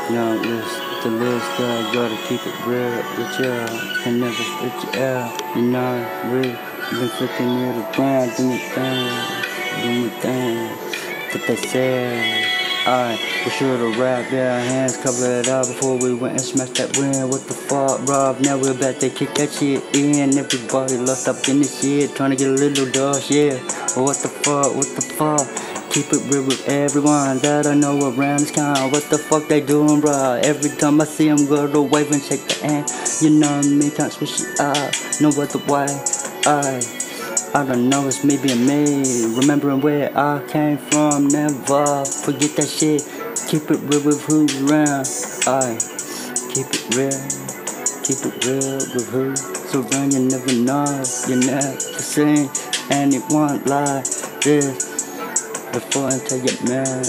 No, the list, gotta keep it real with ya. Can never split you out, you know, real. Been flicking near the ground, do my thing. What they said, we should've wrapped our hands, cover it up before we went and smashed that win. What the fuck, bro? Now we're back to kick that shit in. Everybody lost up in this shit, trying to get a little dust, yeah. But what the fuck? Keep it real with everyone that I know around this town. What the fuck they doing, bruh? Every time I see them, go to wave and shake the hand. You know me, can't switch it up, no other way. I don't know, it's me being me. Remembering where I came from, never forget that shit. Keep it real with who's around. Keep it real with who's around. You never know, you never seen anyone like this before until you get mad.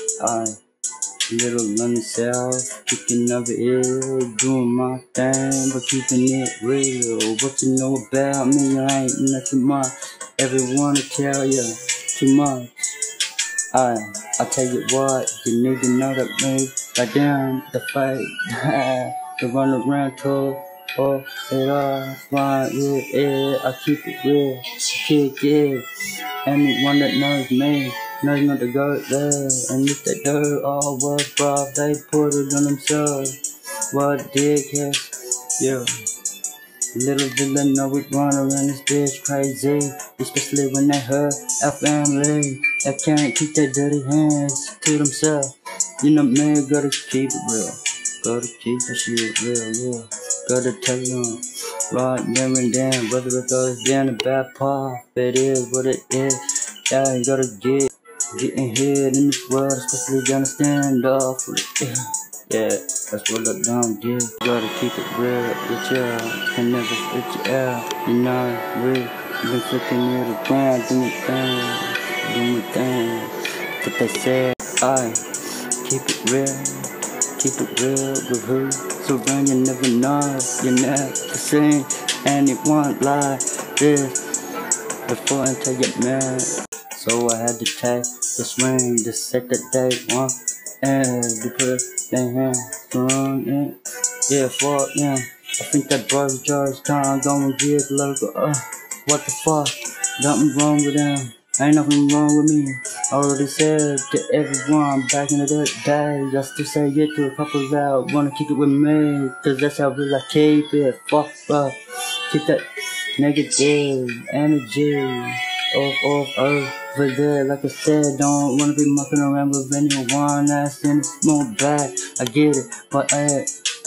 Little on myself, kicking over ill, doing my thing, but keeping it real. What you know about me, I ain't nothing much. Everyone will tell you too much. I tell you what, you need to know that me, like damn, the fight, to run around to, it all, fine with it, I keep it real, kick it. Anyone that knows me knows not to go there, and if they do, all was rough, they put it on themselves. What dickheads, yeah. Little did they know we'd run around this bitch crazy, especially when they hurt our family. They can't keep their dirty hands to themselves. You know me, gotta keep it real, gotta keep that shit real, yeah. Gotta tell them right there and then, whether it goes down a bad path, it is what it is. Yeah, you gotta getting hit in this world, especially gonna stand up for it. Yeah, that's what I don't do. Gotta keep it real with ya, can never split you out. You know, real. Been flicking near the ground, do my thing. What they said, keep it real with who. So around, you never know, you never seen anyone like this before until you get mad. So I had to take the swing to set the date one, and to put their hands on it. Yeah, fuck yeah. I think that brother George time gonna get local. What the fuck? Nothing wrong with them. Ain't nothing wrong with me. Already said to everyone back in the day, just to say it to a couple that wanna kick it with me, cause that's how real I keep it. Fuck, bro. Keep that negative energy over there. Like I said, don't wanna be mucking around with anyone that's in the more bad. I get it, but I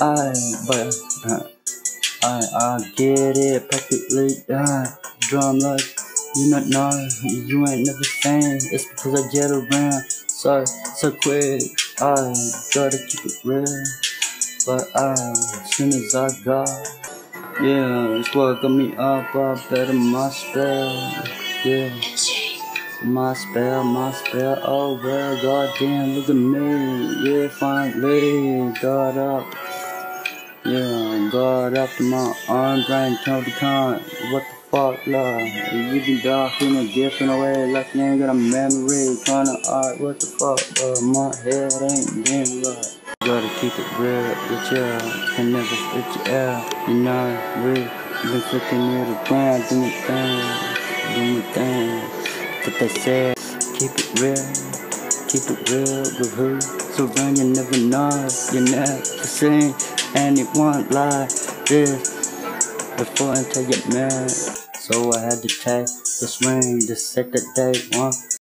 get it perfectly done. Drum like you not know, you ain't never seen. It's because I get around so quick. I gotta keep it real, but as soon as I got, yeah, it's what got me up. I better my spell, yeah. My spell, oh well, goddamn, look at me, yeah, finally, got up, yeah, got up to my arm, brain, told the con, what the fuck, love, you been dark in a different way, like you ain't got a memory, kinda art, what the fuck, my head ain't been right. Gotta keep it real with ya, can never split you out, you know, real, been flicking near the ground, do my thing. What they said, keep it real with who. So around, you never know, you never seen anyone like this before until you get mad. So I had to take the swing to set the date one,